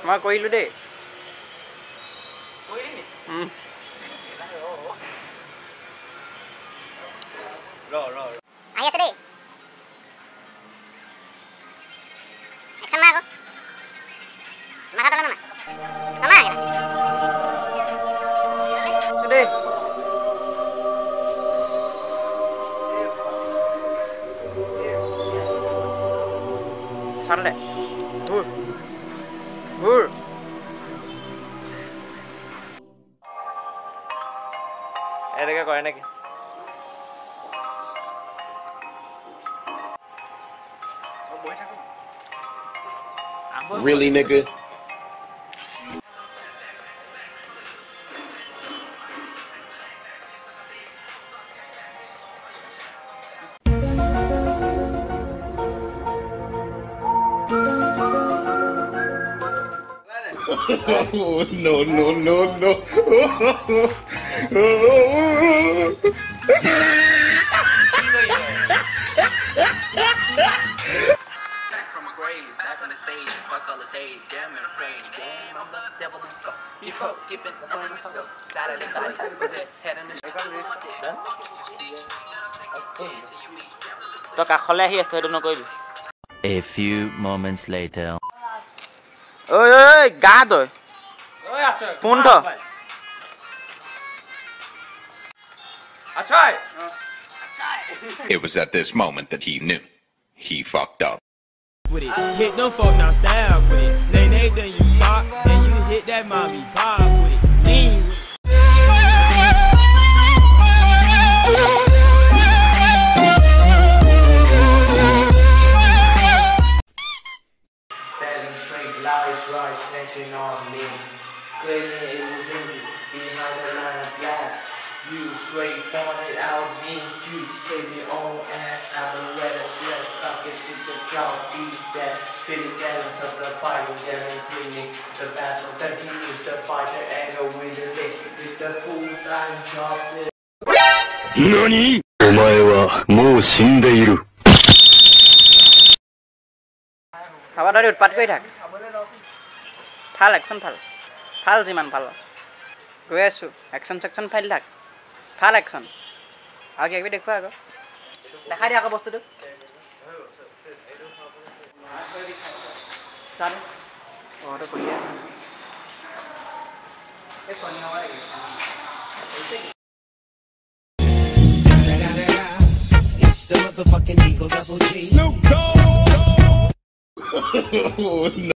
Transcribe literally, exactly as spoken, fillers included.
মই কৰিলো দেই কৰিলি নি হুম ৰ ৰ আহি আছে দেই একশন মাৰ আকৌ মাথা তলা না মামা দেই চালে ঘুৰ ঘুৰ এনেকে কৰে নেকি Really, nigga? Oh, no, no, no, no. From a grave, back on the stage, fuck all this hate, damn you're afraid, damn I'm the devil himself, before keeping the flame still, Saturday night, head in the তো কাখলে আহি আছে এটো নকইবি A few moments later. ওই ওই গা দই ওই আচ্ছা ফোন থ আচ্ছা It was at this moment that he knew. He fucked up. With it. Hit them folk now stab with it. Nay nay then you stop and you hit that mommy pop with it. Lean with it. telling straight lies, right, snatching on me, claiming it was empty, behind the line of glass, you straight pointed out me, you save your own ass, I'm a red stress, pockets just a crowd, beats that, pity balance of the fighting, demons winning, the battle continues, the fighter anger with the lick, it's a full-time job. NANI?! お前はもう死んでいる。 খাবা ধৰি উৎপাত কৰি থাক ভাল action ভাল ভাল যিমান ভাল গৈ আছো একশন সেকশন ফাইল থাক ভাল একশন আৰু কি একবি দেখুৱা আকৌ দেখাই দিয়া আকৌ বস্তুটো চালে অটো কৰিয়া এই কোনি হয় It's the motherfucking Eagle Double G. Noob. Oh, no.